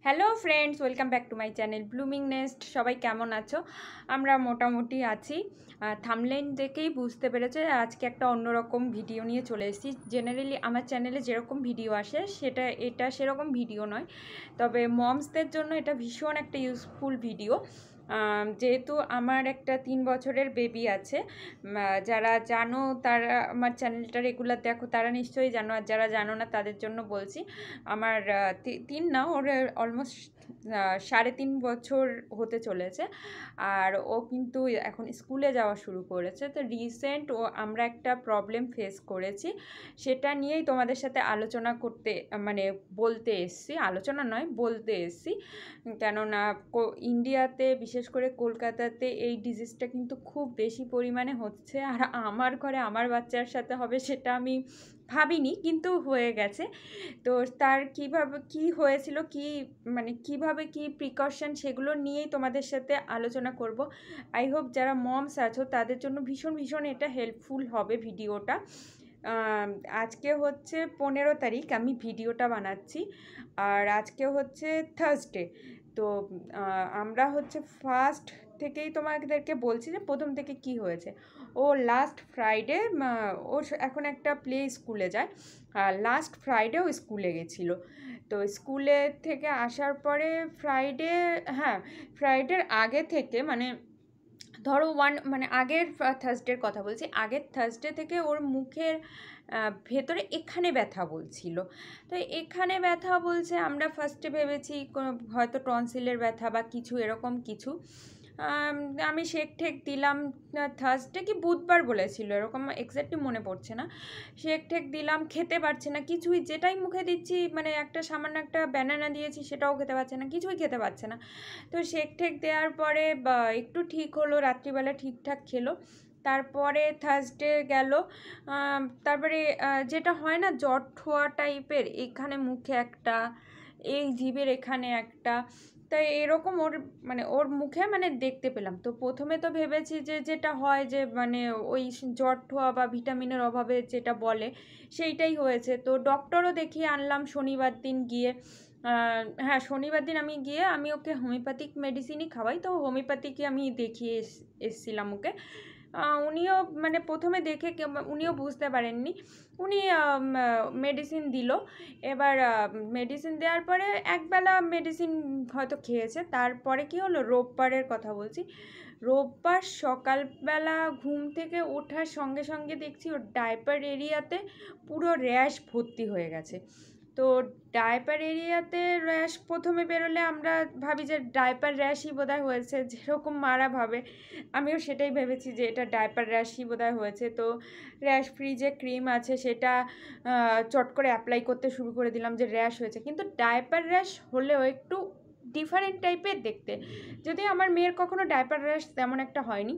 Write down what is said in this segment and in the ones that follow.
Hello friends, welcome back to my channel blooming nest. সবাই কেমন আছো? আমরা মোটামুটি আছি। থাম্বনেইল দেখেই বুঝতে পেরেছে আজকে একটা অন্যরকম ভিডিও নিয়ে চলে এসেছি। জেনারেলি আমার চ্যানেলে যেরকম ভিডিও আসে এটা সেরকম ভিডিও নয়, তবে মমসদের জন্য এটা ভীষণ একটা ইউজফুল ভিডিও। যেহেতু আমার একটা 3 বছরের বেবি আছে, যারা জানো তারা আমার চ্যানেলটা রেগুলার দেখো, তারা নিশ্চয়ই জানো, আর যারা জানো না তাদের জন্য বলছি। আমার 3 না, ওর অলমোস্ট 3.5 বছর হতে চলেছে, আর ও কিন্তু এখন স্কুলে যাওয়া শুরু করেছে। তো রিসেন্ট আমরা একটা প্রবলেম ফেস করেছি, সেটা নিয়েই তোমাদের সাথে আলোচনা করতে মানে বলতে এসছি, আলোচনা নয় বলতে এসছি। কেননা ইন্ডিয়াতে বিশেষ করে কলকাতাতে এই ডিজিজটা কিন্তু খুব বেশি পরিমাণে হচ্ছে, আর আমার ঘরে আমার বাচ্চার সাথে হবে সেটা আমি ভাবিনি, কিন্তু হয়ে গেছে। তো তার কিভাবে কি হয়েছিল, কি মানে কিভাবে কি প্রিকশন, সেগুলো নিয়েই তোমাদের সাথে আলোচনা করব। আই হোপ যারা মমস আছো তাদের জন্য ভীষণ ভীষণ এটা হেল্পফুল হবে ভিডিওটা। আজকে হচ্ছে 15 তারিখ, আমি ভিডিওটা বানাচ্ছি, আর আজকে হচ্ছে থার্সডে। তো আমরা হচ্ছে ফার্স্ট থেকেই তোমাদেরকে বলছি যে প্রথম থেকে কি হয়েছে। ও লাস্ট ফ্রাইডে, ও এখন একটা প্লে স্কুলে যায়, আর লাস্ট ফ্রাইডে ও স্কুলে গেছিলো। তো স্কুলে থেকে আসার পরে ফ্রাইডে, হ্যাঁ ফ্রাইডের আগে থেকে মানে ধরো মানে আগের থার্সডের কথা বলছি, আগের থার্সডে থেকে ওর মুখের ভেতরে এখানে ব্যথা বলছিল। তো এখানে ব্যথা বলছে, আমরা ফার্স্টে ভেবেছি হয়তো টনসিলের ব্যথা বা কিছু এরকম কিছু। আমি শেক ঠেক দিলাম, থার্সডে কি বুধবার বলেছিল, এরকম এক্স্যাক্টলি মনে পড়ছে না। শেক ঠেক দিলাম, খেতে পারছে না কিছুই, যেটাই মুখে দিচ্ছি, মানে একটা সামান্য একটা ব্যানানা দিয়েছি সেটাও খেতে পারছে না, কিছুই খেতে পারছে না। তো শেক ঠেক দেওয়ার পরে একটু ঠিক হলো, রাত্রিবেলা ঠিকঠাক খেলো। তারপরে থার্সডে গেল, তারপরে যেটা হয় না জ্বর ঠোয়া টাইপের, এখানে মুখে একটা, এই জিভের এখানে একটা, তাই এরকম ওর মানে ওর মুখে মানে দেখতে পেলাম। তো প্রথমে তো ভেবেছি যে যেটা হয় যে মানে ওই জ্বর ঠোয়া বা ভিটামিনের অভাবে যেটা বলে সেইটাই হয়েছে। তো ডক্টরও দেখিয়ে আনলাম শনিবার দিন গিয়ে। হ্যাঁ, শনিবার দিন আমি গিয়ে আমি ওকে হোমিওপ্যাথিক মেডিসিনই খাওয়াই, তো হোমিওপ্যাথিকই আমি দেখিয়ে এসছিলাম ওকে। উনিও মানে প্রথমে দেখে উনিও বুঝতে পারেননি, উনি মেডিসিন দিল। এবার মেডিসিন দেওয়ার পরে একবেলা মেডিসিন হয়তো খেয়েছে। তারপরে কি হলো, রোববারের কথা বলছি, রোববার সকালবেলা ঘুম থেকে ওঠার সঙ্গে সঙ্গে দেখছি ওর ডাইপার এরিয়াতে পুরো র্যাশ ভর্তি হয়ে গেছে। তো ডাইপার এরিয়াতে র্যাশ প্রথমে বেরোলে আমরা ভাবি যে ডাইপার র্যাশই বোধহয় হয়েছে, যেরকম মারা ভাবে, আমিও সেটাই ভেবেছি যে এটা ডাইপার র্যাশই বোধহয় হয়েছে। তো র্যাশ ফ্রি যে ক্রিম আছে সেটা চট করে অ্যাপ্লাই করতে শুরু করে দিলাম যে র্যাশ হয়েছে, কিন্তু ডাইপার র্যাশ হলেও একটু ডিফারেন্ট টাইপের দেখতে। যদি আমার মেয়ের কখনো ডাইপার র্যাশ তেমন একটা হয়নি,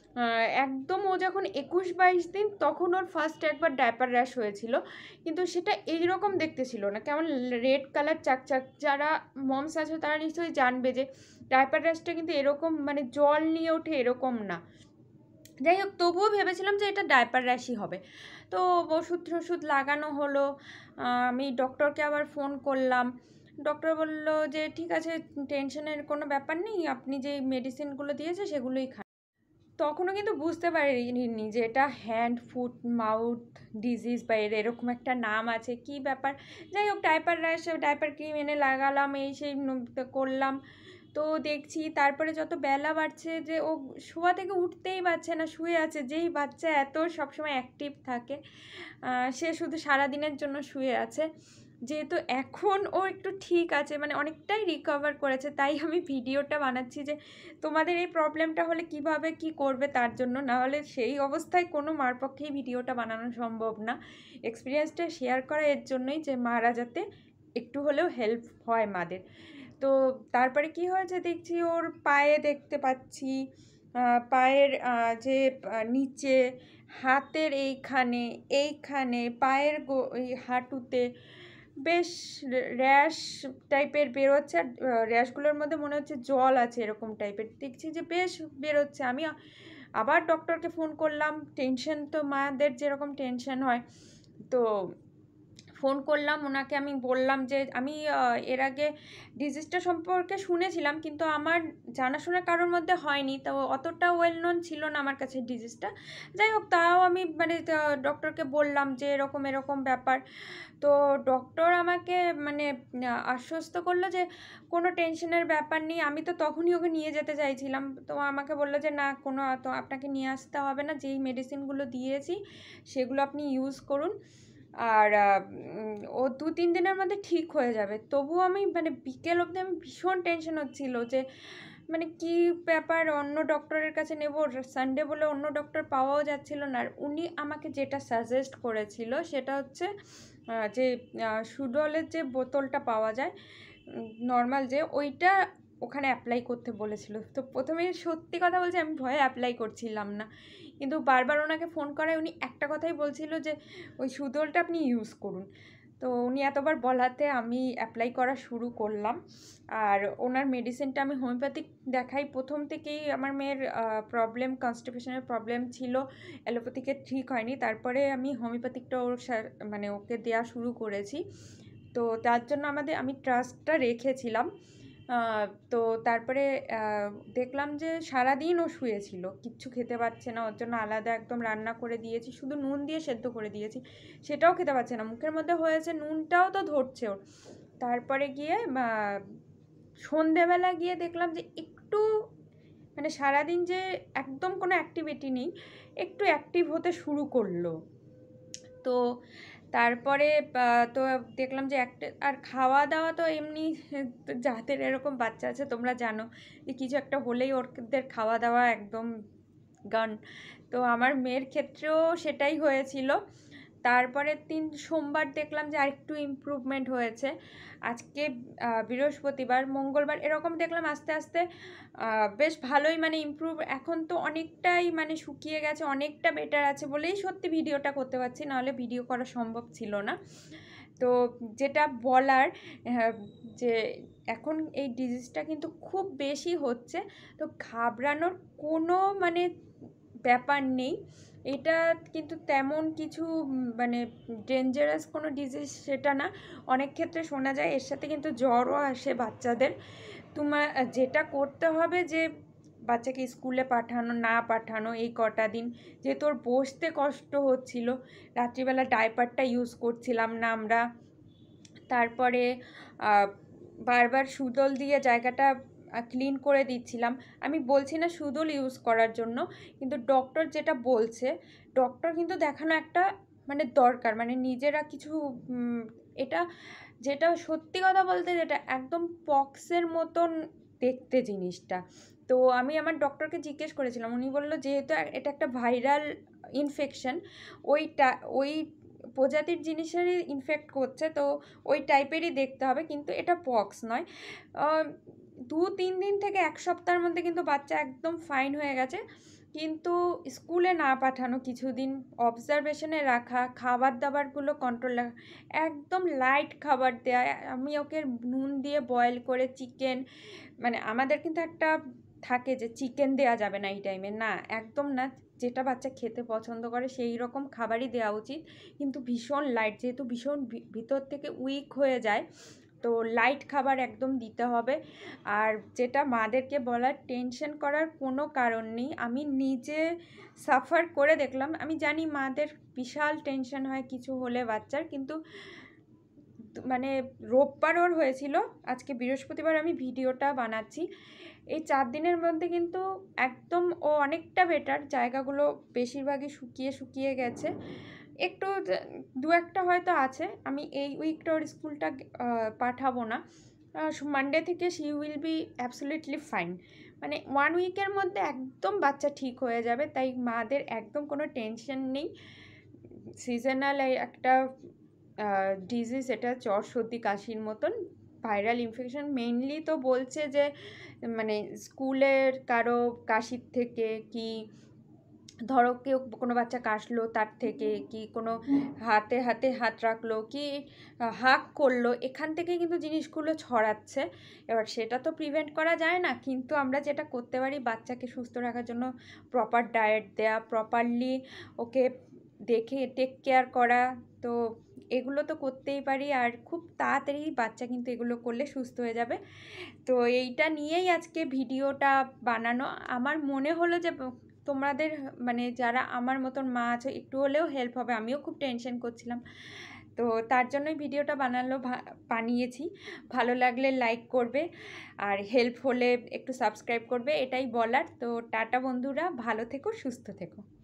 একদম ও যখন 21-22 দিন তখন ওর ফার্স্ট একবার ডাইপার র্যাশ হয়েছিল, কিন্তু সেটা এইরকম দেখতে ছিল না, কেমন রেড কালার চাকচাক। যারা মমস আছে তারা নিশ্চয়ই জানবে যে ডাইপার র্যাশটা কিন্তু এরকম মানে জল নিয়ে ওঠে এরকম না। যাই হোক, তবুও ভেবেছিলাম যে এটা ডাইপার র্যাশই হবে। তো ওষুধ টষুধ লাগানো হলো, আমি ডক্টরকে আবার ফোন করলাম। ডক্টর বলল যে ঠিক আছে, টেনশনের কোনো ব্যাপার নেই, আপনি যে মেডিসিনগুলো দিয়েছে সেগুলোই খান। তখনও কিন্তু বুঝতে পারিনি যে এটা হ্যান্ড ফুট মাউথ ডিজিজ বা এরকম একটা নাম আছে, কি ব্যাপার। যাই হোক, ডাইপার র্যাশ, ডাইপার ক্রিম এনে লাগালাম, এই সেই করলাম। তো দেখছি তারপরে যত বেলা বাড়ছে যে ও শোয়া থেকে উঠতেই পারছে না, শুয়ে আছে। যেই বাচ্চা এত সবসময় অ্যাক্টিভ থাকে, সে শুধু সারাদিনের জন্য শুয়ে আছে। যেহেতু এখন ও একটু ঠিক আছে, মানে অনেকটাই রিকভার করেছে, তাই আমি ভিডিওটা বানাচ্ছি যে তোমাদের এই প্রবলেমটা হলে কিভাবে কি করবে তার জন্য। না হলে সেই অবস্থায় কোনো মার পক্ষেই ভিডিওটা বানানো সম্ভব না। এক্সপিরিয়েন্সটা শেয়ার করা এর জন্যই যে মারা যাতে একটু হলেও হেল্প হয় মাদের। তো তারপরে কি হয়েছে দেখছি, ওর পায়ে দেখতে পাচ্ছি, পায়ের যে নিচে, হাতের এইখানে এইখানে, পায়ের এই হাঁটুতে বেশ র্যাশ টাইপের বেরোচ্ছে। আর র্যাশগুলোর মধ্যে মনে হচ্ছে জল আছে, এরকম টাইপের দেখছি যে বেশ বেরোচ্ছে। আমি আবার ডক্টরকে ফোন করলাম, টেনশন তো মাদের যেরকম টেনশন হয়, তো ফোন করলাম ওনাকে, আমি বললাম যে আমি এর আগে ডিজিজটা সম্পর্কে শুনেছিলাম, কিন্তু আমার জানাশোনা কারোর মধ্যে হয়নি, তো অতটা ওয়েল নোন ছিল না আমার কাছে ডিজিজটা। যাই হোক, তাও আমি মানে ডক্টরকে বললাম যে এরকম এরকম ব্যাপার। তো ডক্টর আমাকে মানে আশ্বস্ত করলো যে কোনো টেনশনের ব্যাপার নেই। আমি তো তখনই ওকে নিয়ে যেতে চাইছিলাম, তো আমাকে বললো যে না, কোনো তো আপনাকে নিয়ে আসতে হবে না, যেই মেডিসিনগুলো দিয়েছি সেগুলো আপনি ইউজ করুন, আর ও 2-3 দিনের মধ্যে ঠিক হয়ে যাবে। তবুও আমি মানে বিকেল অবধি আমি ভীষণ টেনশন হচ্ছিল যে মানে কি ব্যাপার, অন্য ডক্টরের কাছে নেব, সানডে বলে অন্য ডক্টর পাওয়াও যাচ্ছিল না। আর উনি আমাকে যেটা সাজেস্ট করেছিল সেটা হচ্ছে যে সুডলের যে বোতলটা পাওয়া যায় নর্মাল, যে ওইটা ওখানে অ্যাপ্লাই করতে বলেছিল। তো প্রথমে সত্যি কথা বলছি, আমি ভয়ে অ্যাপ্লাই করছিলাম না, কিন্তু বারবার ওনাকে ফোন করায় উনি একটা কথাই বলছিল যে ওই সুদলটা আপনি ইউজ করুন। তো উনি এতবার বলাতে আমি অ্যাপ্লাই করা শুরু করলাম। আর ওনার মেডিসিনটা আমি হোমিওপ্যাথিক দেখাই প্রথম থেকেই। আমার মেয়ের প্রবলেম, কনস্টিপেশনের প্রবলেম ছিল, অ্যালোপ্যাথিকে ঠিক হয়নি, তারপরে আমি হোমিওপ্যাথিকটা ওর মানে ওকে দেওয়া শুরু করেছি। তো তার জন্য আমি ট্রাস্টটা রেখেছিলাম। তো তারপরে দেখলাম যে সারাদিন ও শুয়েছিল, কিচ্ছু খেতে পারছে না, ওর জন্য আলাদা একদম রান্না করে দিয়েছি, শুধু নুন দিয়ে সেদ্ধ করে দিয়েছি, সেটাও খেতে পারছে না, মুখের মধ্যে হয়েছে, নুনটাও তো ধরছে ওর। তারপরে গিয়ে সন্ধেবেলা গিয়ে দেখলাম যে একটু মানে সারাদিন যে একদম কোনো অ্যাক্টিভিটি নেই, একটু অ্যাক্টিভ হতে শুরু করলো। তো তারপরে তো দেখলাম যে একটা, আর খাওয়া দাওয়া তো এমনি যাদের এরকম বাচ্চা আছে তোমরা জানো যে কিছু একটা হলেই ওদের খাওয়া দাওয়া একদম গান। তো আমার মেয়ের ক্ষেত্রেও সেটাই হয়েছিল। তারপরের দিন সোমবার দেখলাম যে আরেকটু ইমপ্রুভমেন্ট হয়েছে। আজকে বৃহস্পতিবার, মঙ্গলবার এরকম দেখলাম আস্তে আস্তে বেশ ভালোই মানে ইমপ্রুভ। এখন তো অনেকটাই মানে শুকিয়ে গেছে, অনেকটা বেটার আছে বলেই সত্যি ভিডিওটা করতে পারছি, নাহলে ভিডিও করা সম্ভব ছিল না। তো যেটা বলার যে এখন এই ডিজিজটা কিন্তু খুব বেশি হচ্ছে, তো ঘাবড়ানোর কোনো মানে ব্যাপার নেই। এটা কিন্তু তেমন কিছু মানে ডেঞ্জারাস কোনো ডিজিজ সেটা না। অনেক ক্ষেত্রে শোনা যায় এর সাথে কিন্তু জ্বরও আসে বাচ্চাদের। তোমার যেটা করতে হবে যে বাচ্চাকে স্কুলে পাঠানো না পাঠানো এই কটা দিন, যেহেতু ওর বসতে কষ্ট হচ্ছিল, রাত্রিবেলা ডাইপারটা ইউজ করছিলাম না আমরা। তারপরে বারবার সুদল দিয়ে জায়গাটা ক্লিন করে দিচ্ছিলাম। আমি বলছি না সুদল ইউজ করার জন্য, কিন্তু ডক্টর যেটা বলছে, ডক্টর কিন্তু দেখানো একটা মানে দরকার, মানে নিজেরা কিছু এটা যেটা সত্যি কথা বলতে যেটা একদম পক্সের মতন দেখতে জিনিসটা। তো আমি আমার ডক্টরকে জিজ্ঞেস করেছিলাম, উনি বললো যেহেতু এটা একটা ভাইরাল ইনফেকশন, ওই প্রজাতির জিনিসেরই ইনফেক্ট করছে, তো ওই টাইপেরই দেখতে হবে, কিন্তু এটা পক্স নয়। 2-3 দিন থেকে 1 সপ্তাহের মধ্যে কিন্তু বাচ্চা একদম ফাইন হয়ে গেছে। কিন্তু স্কুলে না পাঠানো, কিছুদিন অবজারভেশনে রাখা, খাবার দাবারগুলো কন্ট্রোল রাখা, একদম লাইট খাবার দেয়া। আমি ওকে নুন দিয়ে বয়েল করে চিকেন, মানে আমাদের কিন্তু একটা থাকে যে চিকেন দেওয়া যাবে না এই টাইমে, না একদম না, যেটা বাচ্চা খেতে পছন্দ করে সেই রকম খাবারই দেওয়া উচিত, কিন্তু ভীষণ লাইট, যেহেতু ভীষণ ভিতর থেকে উইক হয়ে যায়, তো লাইট খাবার একদম দিতে হবে। আর যেটা মাদেরকে বলার, টেনশন করার কোনো কারণ নেই, আমি নিজে সাফার করে দেখলাম, আমি জানি মাদের বিশাল টেনশন হয় কিছু হলে বাচ্চার, কিন্তু মানে রোববার ওর হয়েছিল, আজকে বৃহস্পতিবার আমি ভিডিওটা বানাচ্ছি, এই 4 দিনের মধ্যে কিন্তু একদম ও অনেকটা বেটার, জায়গাগুলো বেশিরভাগই শুকিয়ে শুকিয়ে গেছে, একটু 2-1টা হয়তো আছে। আমি এই উইকটা ওর স্কুলটা পাঠাবো না, মানডে থেকে she will be absolutely fine, মানে 1 উইকের মধ্যে একদম বাচ্চা ঠিক হয়ে যাবে, তাই মাদের একদম কোনো টেনশন নেই। সিজনাল একটা ডিজিজ, এটা জ্বর সর্দি কাশির মতন ভাইরাল ইনফেকশন। মেইনলি তো বলছে যে মানে স্কুলের কারো কাশির থেকে, কি ধরো কেউ কোনো বাচ্চা কাশলো তার থেকে, কি কোনো হাতে হাতে হাত রাখলো, কি হাঁক করলো, এখান থেকে কিন্তু জিনিসগুলো ছড়াচ্ছে। এবার সেটা তো প্রিভেন্ট করা যায় না, কিন্তু আমরা যেটা করতে পারি বাচ্চাকে সুস্থ রাখার জন্য প্রপার ডায়েট দেয়া, প্রপারলি ওকে দেখে টেক কেয়ার করা, তো এগুলো তো করতেই পারি, আর খুব তাড়াতাড়ি বাচ্চা কিন্তু এগুলো করলে সুস্থ হয়ে যাবে। তো এইটা নিয়েই আজকে ভিডিওটা বানানো। আমার মনে হলো যে তোমাদের মানে যারা আমার মতন মা আছে একটু হলেও হেল্প হবে, আমিও খুব টেনশন করছিলাম। তো তার জন্যই ভিডিওটা বানিয়েছি। ভালো লাগলে লাইক করবে, আর হেল্প হলে একটু সাবস্ক্রাইব করবে, এটাই বলার। তো টাটা বন্ধুরা, ভালো থেকো, সুস্থ থেকো।